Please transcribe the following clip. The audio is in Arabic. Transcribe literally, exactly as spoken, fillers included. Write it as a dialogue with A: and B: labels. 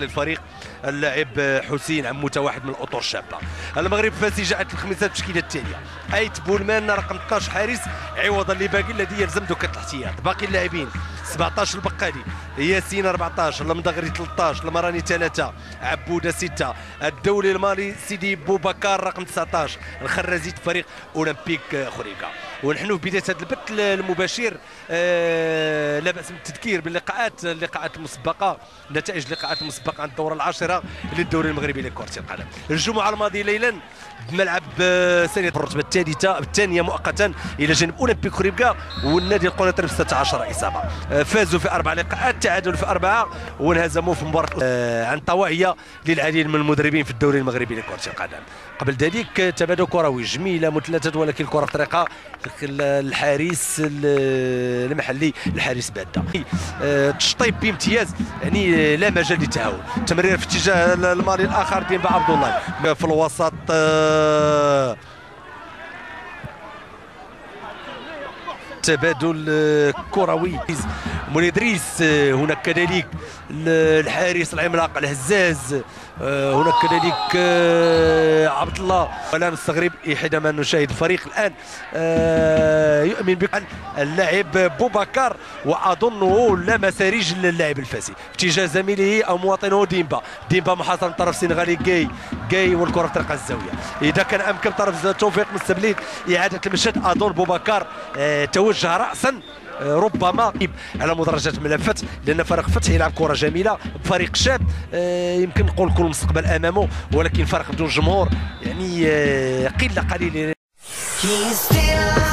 A: للفريق اللاعب حسين عموته، واحد من الاطر الشابه. المغرب فاسي جاءت الخميسه بالتشكيله التاليه: ايت بولمان رقم اثنا عشر حارس عوضا لباقي الذي يلزم دكه الاحتياط. باقي اللاعبين سبعطاش البقالي، ياسين أربعطاش، المضغري ثلاثطاش، المراني ثلاثة، عبوده ستة، الدولي المالي سيدي بوبكر رقم تسعطاش، الخرازي فريق اولمبيك خريكه. ونحن في بدايه هذا البث المباشر آه لا باس بالتذكير باللقاءات اللقاءات المسبقه، نتائج اللقاءات المسبقه عن الدوره العاشره للدوري المغربي لكره القدم. الجمعه الماضيه ليلا بملعب سنه الرتبه الثالثه الثانيه مؤقتا الى جانب اولمبيك خريبكا والنادي القنيطري ب ستة عشر اصابه. فازوا في اربع لقاءات، تعادلوا في اربعه، وانهزموا في مباراه عن طواعيه للعديد من المدربين في الدوري المغربي لكره القدم. قبل ذلك تبادل كروي جميله مثلثات، ولكن الكره في طريقه الحارس المحلي الحارس باده. تشطيب بامتياز، يعني لا مجال للتهاون. تمرير في اتجاه المالي الاخر ديمبا عبد الله في الوسط، تبادل كروي منير ادريس، هناك كذلك الحارس العملاق الهزاز، هناك كذلك عبد الله. ولا نستغرب حينما نشاهد الفريق الان يؤمن بأن اللاعب بوبكر واظنه لمس رجل اللاعب الفاسي في اتجاه زميله او مواطنه ديمبا. ديمبا محاصر من طرف السنغالي جاي جاي والكره في طريق الزاويه. اذا كان امكن طرف توفيق مستبليد اعاده المشهد، اظن بوبكر توجه راسا ربما على مدرجات الملفات، لان فريق فتح يلعب كره جميله بفريق شاب يمكن نقول كل المستقبل امامه، ولكن فريق بدون جمهور يعني قله قليله.